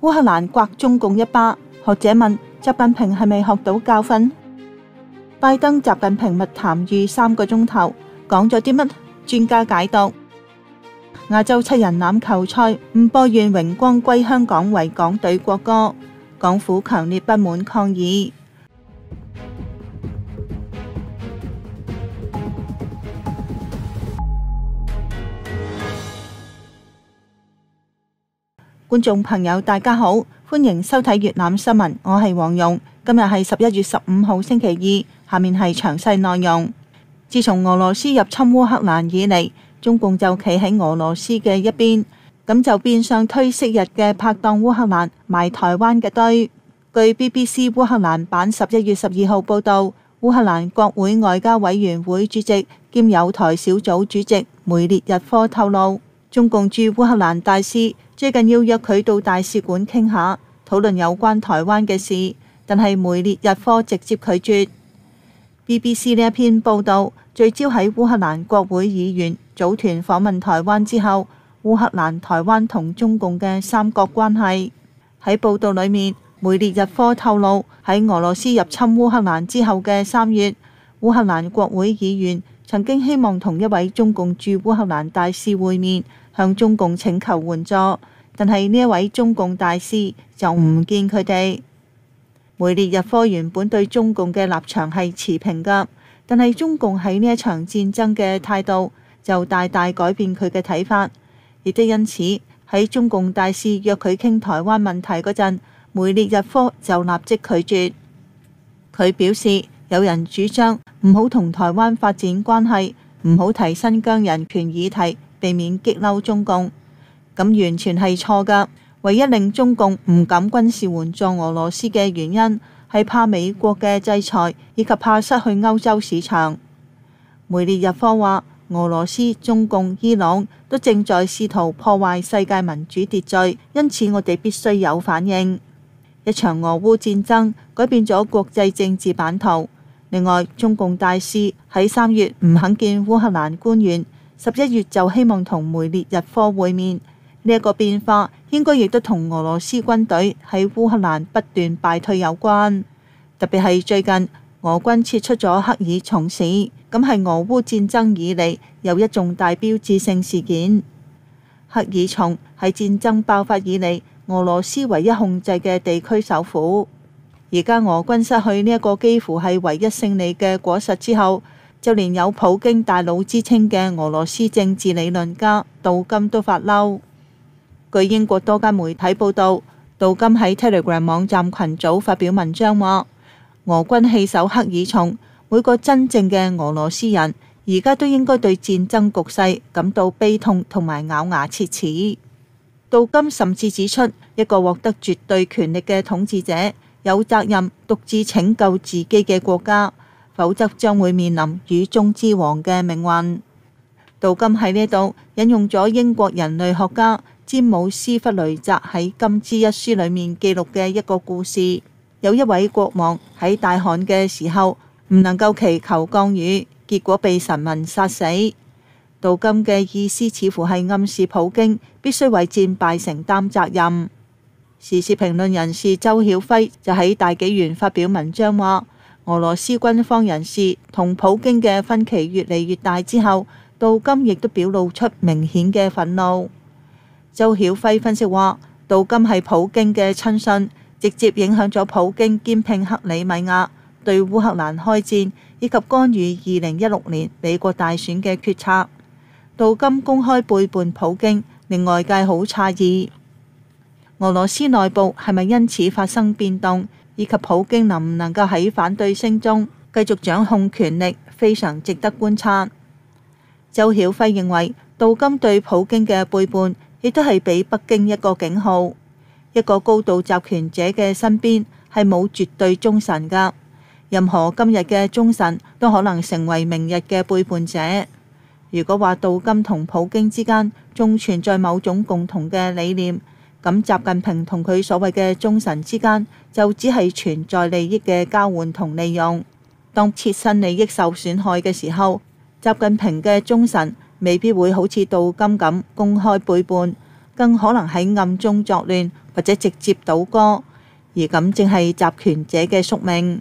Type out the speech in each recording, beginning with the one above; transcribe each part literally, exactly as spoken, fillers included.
烏克蘭摑中共一巴。學者問習近平係咪學到教訓？拜登習近平密談逾三個鐘頭，講咗啲乜？專家解讀。亞洲七人欖球賽，吳博願榮光歸香港為港隊國歌，港府強烈不滿抗議。觀眾朋友大家好，歡迎收睇粵覽新聞，我係黃蓉。今日係十一月十五號星期二，下面係詳細內容。自從俄羅斯入侵烏克蘭以嚟，中共就企喺俄羅斯嘅一邊，咁就變相推昔日嘅拍檔烏克蘭埋台灣嘅堆。據 B B C 烏克蘭版十一月十二號報道，烏克蘭國會外交委員會主席兼友台小組主席梅列日科透露，中共駐烏克蘭大使最近要約佢到大使館傾下，討論有關台灣嘅事，但係梅列日科直接拒絕。B B C 呢一篇報道聚焦喺烏克蘭國會議員組團訪問台灣之後，烏克蘭、台灣同中共嘅三角關係。喺報道裏面，梅列日科透露喺俄羅斯入侵烏克蘭之後嘅三月，烏克蘭國會議員曾經希望同一位中共駐烏克蘭大使會面，向中共請求援助，但係呢一位中共大使就唔見佢哋。梅列日科原本對中共嘅立場係持平㗎，但係中共喺呢一場戰爭嘅態度就大大改變佢嘅睇法，亦都因此喺中共大使約佢傾台灣問題嗰陣，梅列日科就立即拒絕。佢表示有人主張唔好同台灣發展關係，唔好提新疆人權議題，避免激嬲中共，咁完全係錯㗎。唯一令中共唔敢軍事援助俄羅斯嘅原因係怕美國嘅制裁，以及怕失去歐洲市場。梅列日科話，俄羅斯、中共、伊朗都正在試圖破壞世界民主秩序，因此我哋必須有反應。一場俄烏戰爭改變咗國際政治版圖。另外，中共大使喺三月唔肯見烏克蘭官員，十一月就希望同梅列日科會面。呢一個變化應該亦都同俄羅斯軍隊喺烏克蘭不斷敗退有關，特別係最近俄軍撤出咗克爾松市，咁係俄烏戰爭以嚟又一重大標誌性事件。克爾松係戰爭爆發以嚟俄羅斯唯一控制嘅地區首府，而家俄軍失去呢一個幾乎係唯一勝利嘅果實之後，就連有普京大佬之稱嘅俄羅斯政治理論家杜金都發嬲。據英國多間媒體報道，杜金喺 Telegram 網站群組發表文章話，俄軍棄守克爾松，每個真正嘅俄羅斯人而家都應該對戰爭局勢感到悲痛同埋咬牙切齒。杜金甚至指出，一個獲得絕對權力嘅統治者有責任獨自拯救自己嘅國家，否則將會面臨與眾之王嘅命運。杜金喺呢度引用咗英國人類學家詹姆斯弗雷澤喺《金枝》一書裏面記錄嘅一個故事。有一位國王喺大旱嘅時候唔能夠祈求降雨，結果被神民殺死。杜金嘅意思似乎係暗示普京必須為戰敗承擔責任。時事評論人士周曉輝就喺大紀元發表文章話，俄羅斯軍方人士同普京嘅分歧越嚟越大之後，杜金亦都表露出明顯嘅憤怒。周曉輝分析話，杜金係普京嘅親信，直接影響咗普京兼併克里米亞、對烏克蘭開戰以及干預二零一六年美國大選嘅決策。杜金公開背叛普京，令外界好詫異。俄羅斯內部係咪因此發生變動，以及普京能唔能夠喺反對聲中繼續掌控權力，非常值得觀察。周曉輝認為，杜金對普京嘅背叛亦都係俾北京一個警號，一個高度集權者嘅身邊係冇絕對忠臣噶，任何今日嘅忠臣都可能成為明日嘅背叛者。如果話杜金同普京之間仲存在某種共同嘅理念，咁習近平同佢所謂嘅忠臣之間就只係存在利益嘅交換同利用。當切身利益受損害嘅時候，習近平嘅忠臣未必會好似杜金咁公開背叛， 更可能喺暗中作亂或者直接倒戈，而咁正係集權者嘅宿命。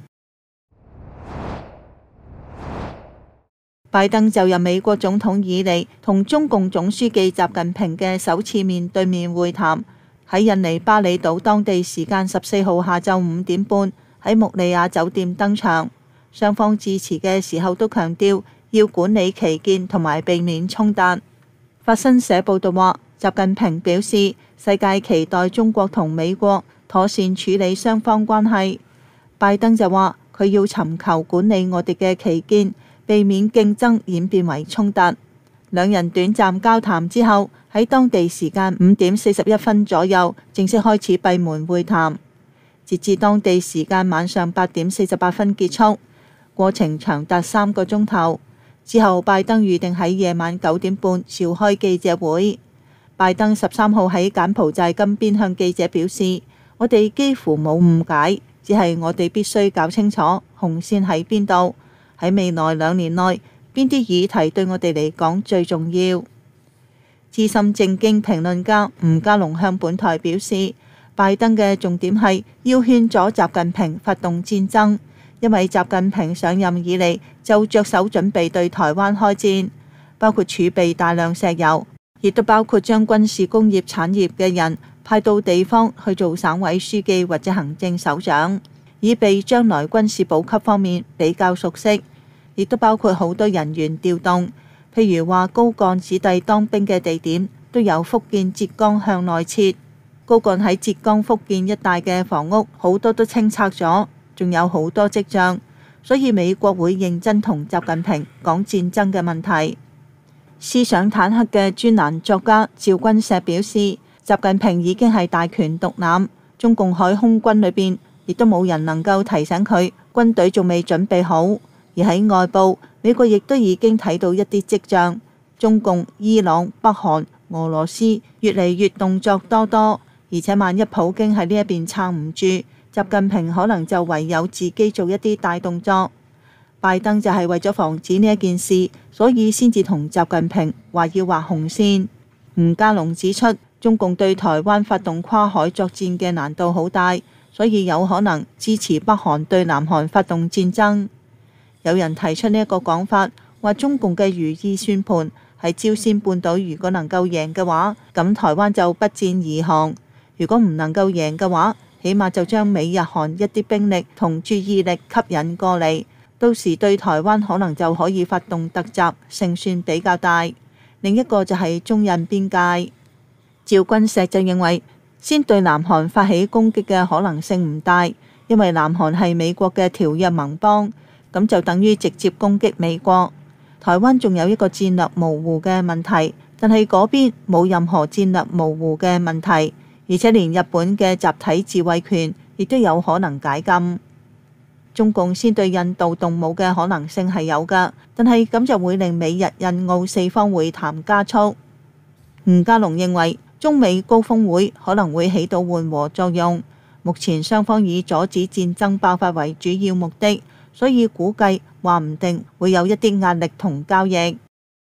拜登就任美國總統以嚟，同中共總書記習近平嘅首次面對面會談，喺印尼巴厘島當地時間十四號下晝五點半喺穆利亞酒店登場。雙方致辭嘅時候都強調要管理歧見同埋避免衝突。法新社報道話，習近平表示世界期待中國同美國妥善處理雙方關係。拜登就話佢要尋求管理我哋嘅歧見，避免競爭演變為衝突。兩人短暫交談之後，喺當地時間五點四十一分左右正式開始閉門會談，截至當地時間晚上八點四十八分結束。過程長達三個鐘頭。之後，拜登預定喺夜晚九點半召開記者會。拜登十三號喺柬埔寨金邊向記者表示：我哋幾乎冇誤解，只係我哋必須搞清楚紅線喺邊度。喺未來兩年內，邊啲議題對我哋嚟講最重要？資深政經評論家吳家龍向本台表示，拜登嘅重點係要勸阻習近平發動戰爭。因為習近平上任以嚟就着手準備對台灣開戰，包括儲備大量石油，亦都包括將軍事工業產業嘅人派到地方去做省委書記或者行政首長，以備將來軍事補給方面比較熟悉，亦都包括好多人員調動，譬如話高幹子弟當兵嘅地點都由福建、浙江向內撤，高幹喺浙江、福建一帶嘅房屋好多都清拆咗。仲有好多跡象，所以美國會認真同習近平講戰爭嘅問題。思想坦克嘅專欄作家趙君石表示，習近平已經係大權獨攬，中共海空軍裏邊亦都冇人能夠提醒佢軍隊仲未準備好。而喺外部，美國亦都已經睇到一啲跡象，中共、伊朗、北韓、俄羅斯越嚟越動作多多，而且萬一普京喺呢一邊撐唔住，習近平可能就唯有自己做一啲大動作。拜登就係為咗防止呢一件事，所以先至同習近平話要畫紅線。吳家龍指出，中共對台灣發動跨海作戰嘅難度好大，所以有可能支持北韓對南韓發動戰爭。有人提出呢一個講法，話中共嘅如意算盤係朝鮮半島如果能夠贏嘅話，咁台灣就不戰而降；如果唔能夠贏嘅話，起碼就將美日韓一啲兵力同注意力吸引過嚟，到時對台灣可能就可以發動突襲，勝算比較大。另一個就係中印邊界。趙君石就認為，先對南韓發起攻擊嘅可能性唔大，因為南韓係美國嘅條約盟邦，咁就等於直接攻擊美國。台灣仲有一個戰略模糊嘅問題，但係嗰邊冇任何戰略模糊嘅問題。而且連日本嘅集體自衛權亦都有可能解禁。中共先對印度動武嘅可能性係有㗎，但係咁就會令美日印澳四方會談加速。吳家龍認為中美高峰會可能會起到緩和作用。目前雙方以阻止戰爭爆發為主要目的，所以估計話唔定會有一啲壓力同交易。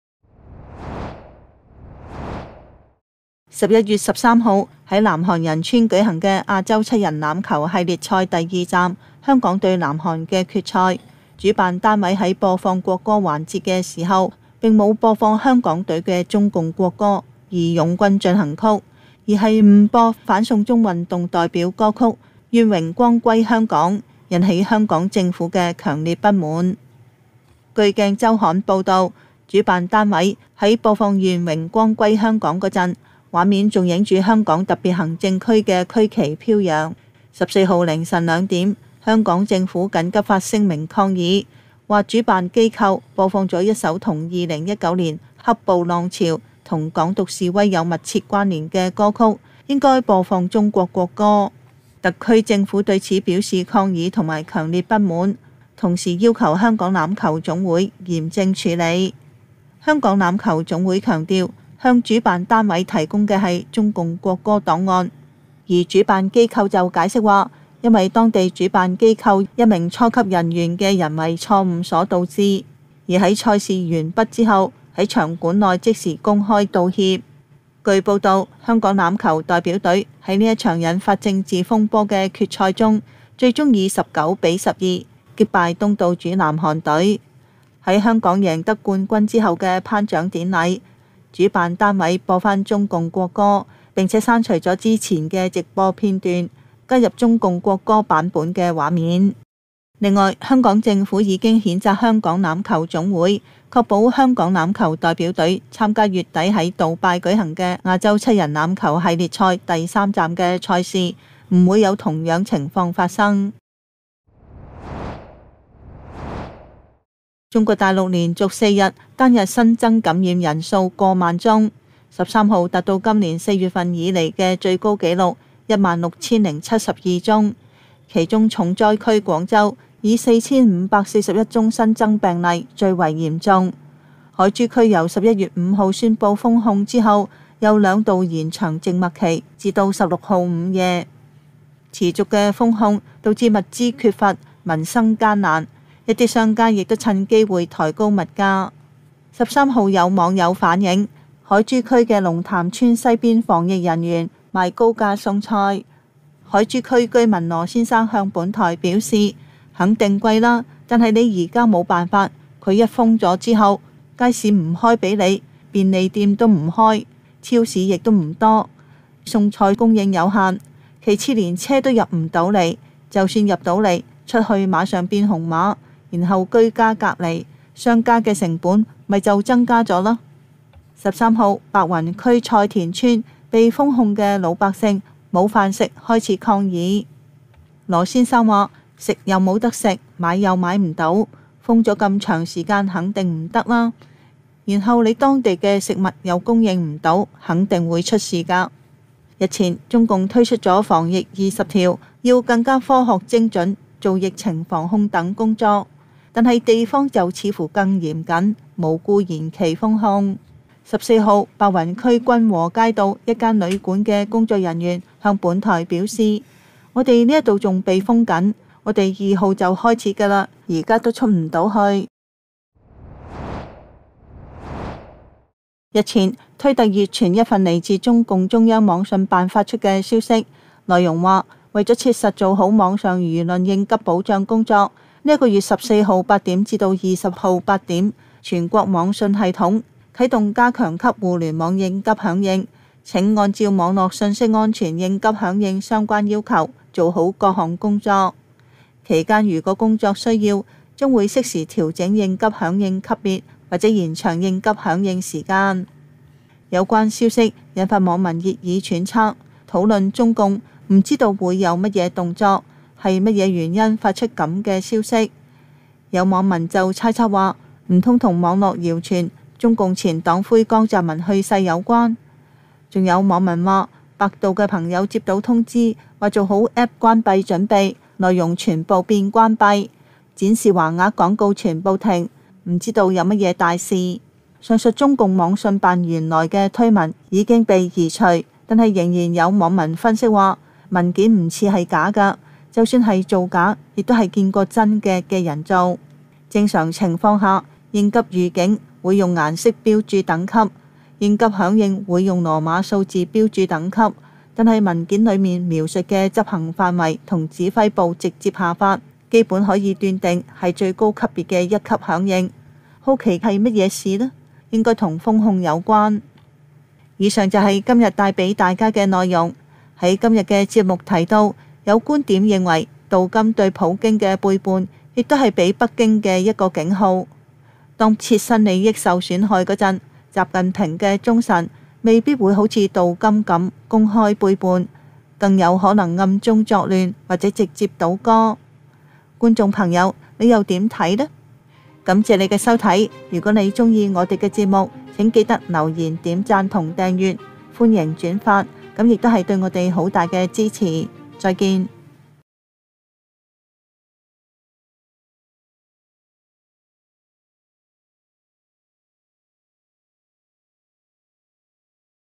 十一月十三號喺南韓仁川舉行嘅亞洲七人欖球系列賽第二站，香港對南韓嘅決賽，主辦單位喺播放國歌環節嘅時候，並冇播放香港隊嘅中共國歌《義勇軍進行曲》，而係誤播反送中運動代表歌曲《願榮光歸香港》，引起香港政府嘅強烈不滿。據鏡週刊報導，主辦單位喺播放《願榮光歸香港》嗰陣，畫面仲影住香港特別行政區嘅區旗飄揚。十四號凌晨兩點，香港政府緊急發聲明抗議，話主辦機構播放咗一首同二零一九年黑暴浪潮同港獨示威有密切關聯嘅歌曲，應該播放中國國歌。特區政府對此表示抗議同埋強烈不滿，同時要求香港欖球總會嚴正處理。香港欖球總會強調，向主辦單位提供嘅係中共國歌檔案，而主辦機構就解釋話，因為當地主辦機構一名初級人員嘅人為錯誤所導致，而喺賽事完畢之後喺場館內即時公開道歉。 據報道，香港欖球代表隊喺呢一場引發政治風波嘅決賽中，最終以十九比十二擊敗東道主南韓隊。喺香港贏得冠軍之後嘅頒獎典禮，主辦單位播返中共國歌，並且刪除咗之前嘅直播片段，加入中共國歌版本嘅畫面。另外，香港政府已經譴責香港欖球總會，確保香港欖球代表隊參加月底喺杜拜舉行嘅亞洲七人欖球系列賽第三站嘅賽事，唔會有同樣情況發生。中國大陸連續四日單日新增感染人數過萬宗，十三號達到今年四月份以嚟嘅最高紀錄一萬六千零七十二宗，其中重災區廣州以四千五百四十一宗新增病例最為嚴重。海珠區由十一月五號宣布封控之後，又兩度延長靜默期，至到十六號午夜。持續嘅封控導致物資缺乏，民生艱難，一啲商家亦都趁機會抬高物價。十三號有網友反映，海珠區嘅龍潭村西邊防疫人員賣高價送菜。海珠區居民羅先生向本台表示，肯定貴啦，但係你而家冇辦法，佢一封咗之後，街市唔開俾你，便利店都唔開，超市亦都唔多，送菜供應有限，其次連車都入唔到嚟，就算入到嚟，出去馬上變紅碼，然後居家隔離，商家嘅成本咪就增加咗咯。十三號白雲區菜田村被封控嘅老百姓冇飯食，開始抗議。羅先生話：食又冇得食，買又買唔到，封咗咁長時間肯定唔得啦。然後你當地嘅食物又供應唔到，肯定會出事㗎。日前中共推出咗防疫二十條，要更加科學精準做疫情防控等工作，但係地方就似乎更嚴謹，無故延期封控。十四號白雲區君和街道一間旅館嘅工作人員向本台表示：我哋呢一度仲被封緊，我哋二號就開始㗎啦，而家都出唔到去。日前推特熱傳一份嚟自中共中央網信辦發出嘅消息，內容話為咗切實做好網上輿論應急保障工作，呢、這、一個月十四號八點至到二十號八點，全國網信系統啟動加強級互聯網應急響應，請按照網絡信息安全應急響應相關要求，做好各項工作。期間如果工作需要，將會適時調整應急響應級別，或者延長應急響應時間。有關消息引發網民熱議揣測，討論中共唔知道會有乜嘢動作，係乜嘢原因發出咁嘅消息。有網民就猜測話，唔通同網絡謠傳中共前黨魁江澤民去世有關。仲有網民話，百度嘅朋友接到通知，話做好 App 關閉準備，內容全部變關閉，展示橫額廣告全部停，唔知道有乜嘢大事。上述中共網信辦原來嘅推文已經被移除，但係仍然有網民分析話，文件唔似係假㗎，就算係造假，亦都係見過真嘅嘅人做。正常情況下，應急預警會用顏色標注等級，應急響應會用羅馬數字標注等級，但係文件裡面描述嘅執行範圍同指揮部直接下發，基本可以斷定係最高級別嘅一級響應。好奇係乜嘢事呢？應該同封控有關。以上就係今日帶俾大家嘅內容。喺今日嘅節目提到，有觀點認為杜金對普京嘅背叛，亦都係俾北京嘅一個警號。當切身利益受損害嗰陣，習近平嘅忠臣未必會好似杜金咁公開背叛，更有可能暗中作亂或者直接倒戈。觀眾朋友，你又點睇呢？感謝你嘅收睇，如果你鍾意我哋嘅節目，請記得留言、點讚同訂閱，歡迎轉發，咁亦都係對我哋好大嘅支持。再見。